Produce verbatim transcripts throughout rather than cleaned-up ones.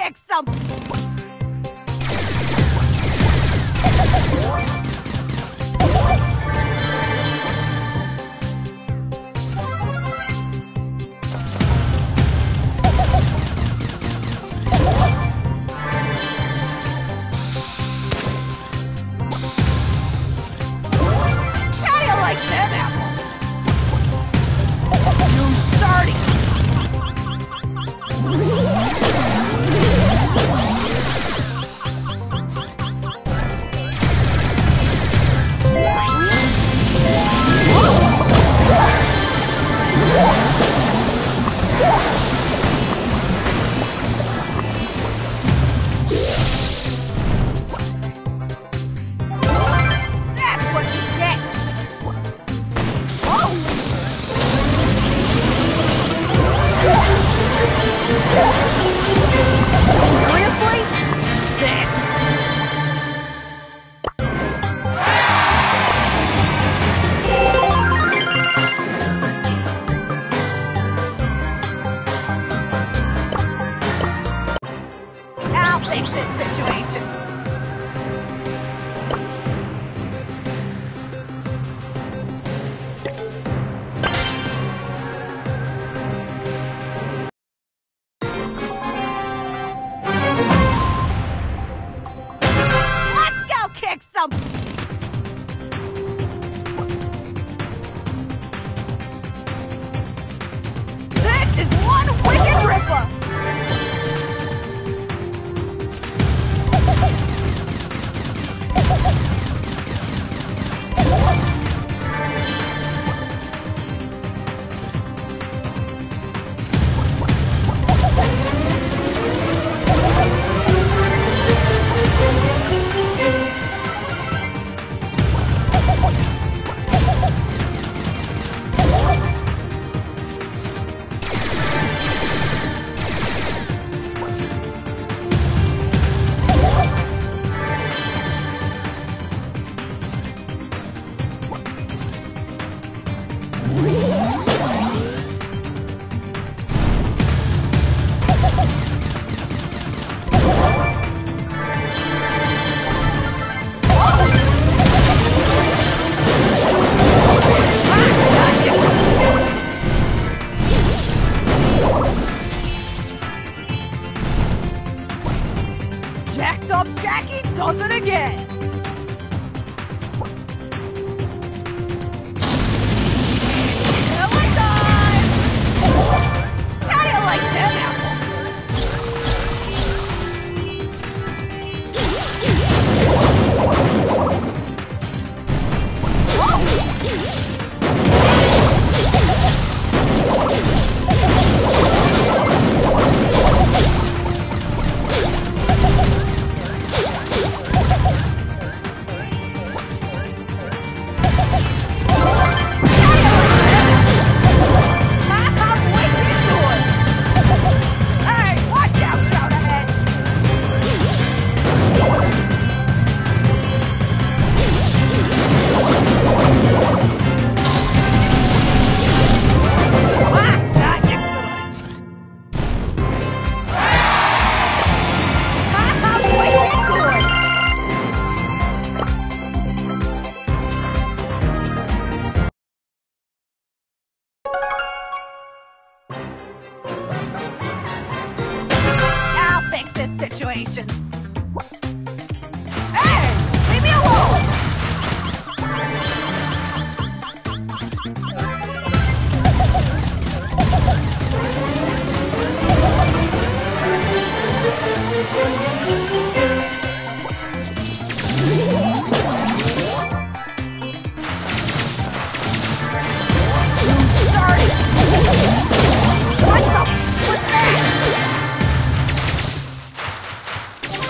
kick some... How do you like them apples? You starting! That's what you get! Oh! Seriously? This! I'll fix this situation. Let's go kick some... This is one wicked ripper! Jacked up Jackie does it again! Killing time! How do you like them apples? I'll fix this situation. Hey! Leave me alone! What the? What's that?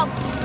help!